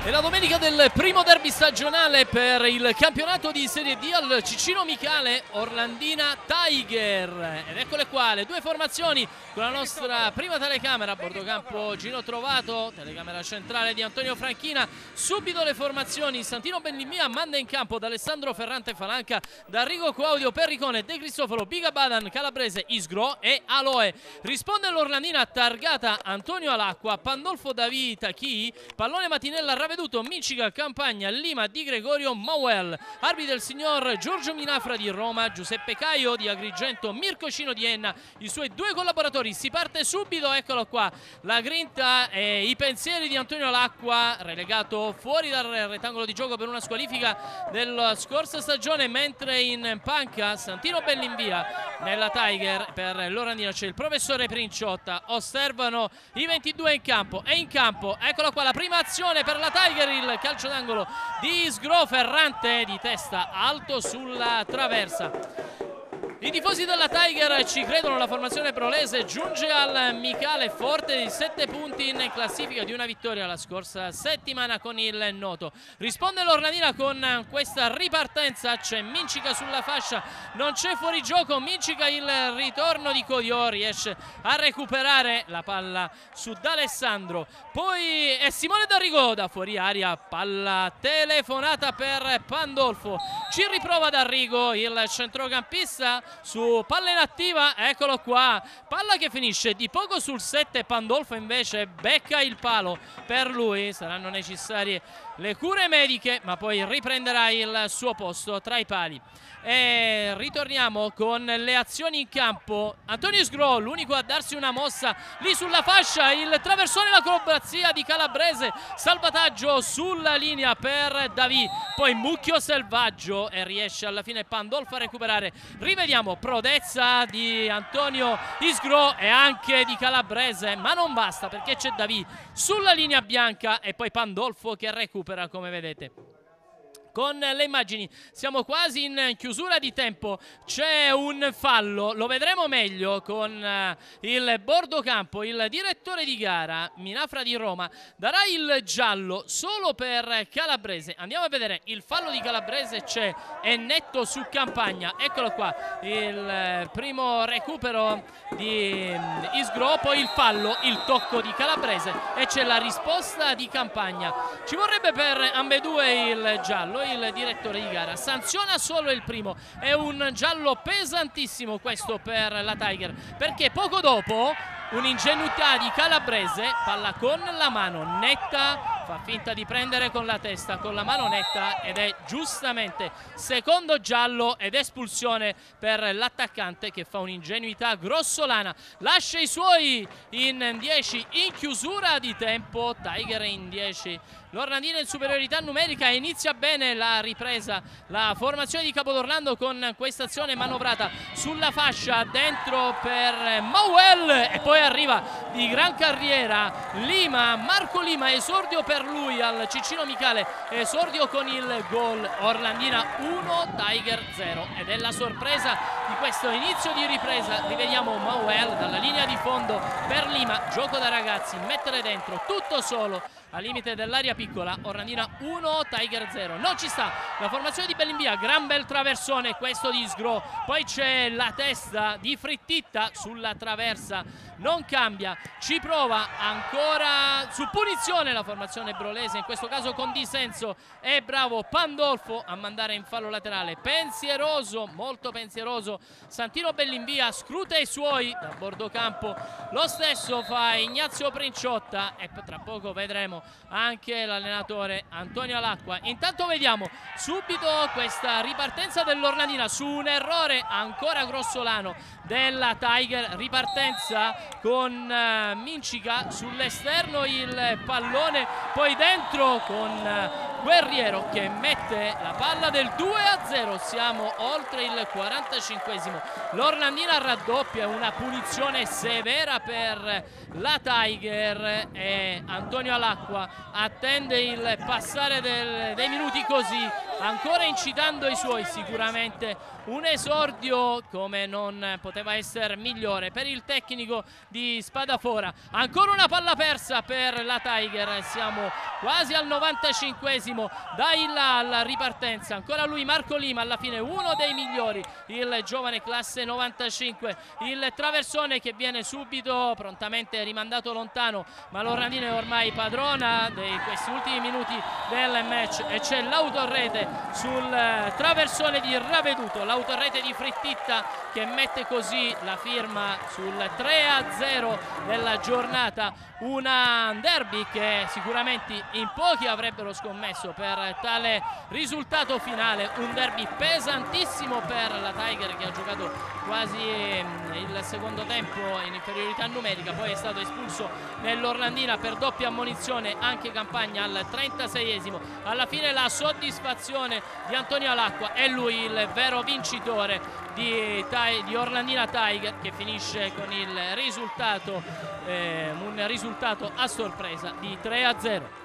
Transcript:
È la domenica del primo derby stagionale per il campionato di Serie D al Cicino Micale Orlandina Tiger. Ed eccole qua le due formazioni con la nostra prima telecamera a bordo campo Gino Trovato, telecamera centrale di Antonio Franchina. Subito le formazioni: Santino Bellimia manda in campo da Alessandro Ferrante Falanca, da Rigo Claudio Perricone, De Cristoforo, Biga Badan, Calabrese, Isgro e Aloe. Risponde l'Orlandina targata Antonio Alacqua, Pandolfo David Tachi, pallone Matinella Raveduto, Mincica, Campagna, Lima, Di Gregorio, Mauel. Arbitro il signor Giorgio Minafra di Roma, Giuseppe Caio di Agrigento, Mirko Cino di Enna, i suoi due collaboratori. Si parte subito, eccolo qua, la grinta e i pensieri di Antonio Alacqua, relegato fuori dal rettangolo di gioco per una squalifica della scorsa stagione, mentre in panca Santino Bellinvia. Nella Tiger per l'Orlandina c'è il professore Princiotta. Osservano i 22 in campo, e in campo eccola qua la prima azione per la Tiger, il calcio d'angolo di Isgro, Ferrante di testa alto sulla traversa. I tifosi della Tiger ci credono, la formazione brolese giunge al Micale forte di 7 punti in classifica di una vittoria la scorsa settimana con il Noto. Risponde l'Orlandina con questa ripartenza, c'è Mincica sulla fascia, non c'è fuorigioco, Mincica, il ritorno di Codio, riesce a recuperare la palla su D'Alessandro, poi è Simone D'Arrigo da fuori aria, palla telefonata per Pandolfo, ci riprova D'Arrigo, il centrocampista su palla inattiva, eccolo qua, palla che finisce di poco sul 7, Pandolfo invece becca il palo, per lui saranno necessarie le cure mediche, ma poi riprenderà il suo posto tra i pali. E ritorniamo con le azioni in campo. Antonio Isgro, l'unico a darsi una mossa lì sulla fascia, il traversone, l'acrobazia di Calabrese, salvataggio sulla linea per David, poi mucchio selvaggio e riesce alla fine Pandolfo a recuperare. Rivediamo prodezza di Antonio Isgro e anche di Calabrese, ma non basta perché c'è David sulla linea bianca e poi Pandolfo che recupera, come vedete. Con le immagini siamo quasi in chiusura di tempo, c'è un fallo, lo vedremo meglio con il bordo campo. Il direttore di gara Minafra di Roma darà il giallo solo per Calabrese. Andiamo a vedere il fallo di Calabrese, c'è, è netto su Campagna, eccolo qua il primo recupero di Isgro, poi il fallo, il tocco di Calabrese e c'è la risposta di Campagna. Ci vorrebbe per ambedue il giallo. Il direttore di gara sanziona solo il primo, è un giallo pesantissimo questo per la Tiger, perché poco dopo un'ingenuità di Calabrese, palla con la mano netta, fa finta di prendere con la testa, con la mano netta, ed è giustamente secondo giallo ed espulsione per l'attaccante che fa un'ingenuità grossolana. Lascia i suoi in 10 in chiusura di tempo, Tiger in 10. L'Orlandina in superiorità numerica e inizia bene la ripresa, la formazione di Capodorlando con questa azione manovrata sulla fascia, dentro per Mauel e poi arriva di gran carriera Lima, Marco Lima, esordio per lui al Cicino Micale, esordio con il gol. Orlandina 1, Tiger 0 ed è la sorpresa di questo inizio di ripresa. Rivediamo Mauel dalla linea di fondo per Lima, gioco da ragazzi, mettere dentro tutto solo al limite dell'area piccola. Orlandina 1, Tiger 0. Non ci sta la formazione di Bellinvia, gran bel traversone questo di Isgro, poi c'è la testa di Frittitta sulla traversa, non cambia, ci prova ancora su punizione la formazione brolese, in questo caso con dissenso. È bravo Pandolfo a mandare in fallo laterale, pensieroso, molto pensieroso Santino Bellinvia, scruta i suoi da bordo campo, lo stesso fa Ignazio Princiotta e tra poco vedremo anche l'allenatore Antonio Alacqua. Intanto vediamo subito questa ripartenza dell'Orlandina su un errore ancora grossolano della Tiger, ripartenza con Mincica sull'esterno, il pallone poi dentro con Guerriero che mette la palla del 2-0, siamo oltre il 45esimo. L'Orlandina raddoppia, una punizione severa per la Tiger e Antonio Alacqua attende il passare dei minuti così ancora incitando i suoi. Sicuramente un esordio come non poteva essere migliore per il tecnico di Spadafora. Ancora una palla persa per la Tiger, siamo quasi al 95esimo, dai là alla ripartenza, ancora lui Marco Lima, alla fine uno dei migliori, il giovane classe 95, il traversone che viene subito prontamente rimandato lontano, ma l'Orlandina è ormai padrona di questi ultimi minuti del match e c'è l'autorete sul traversone di Raveduto, l'autorete di Frittitta che mette così la firma sul 3-0 della giornata. Un derby che sicuramente in pochi avrebbero scommesso per tale risultato finale, un derby pesantissimo per la Tiger che ha giocato quasi il secondo tempo in inferiorità numerica, poi è stato espulso nell'Orlandina per doppia ammonizione anche Campagna al 36esimo. Alla fine la soddisfazione di Antonio Alacqua, è lui il vero vincitore di Orlandina Tiger, che finisce con il risultato un risultato a sorpresa di 3-0.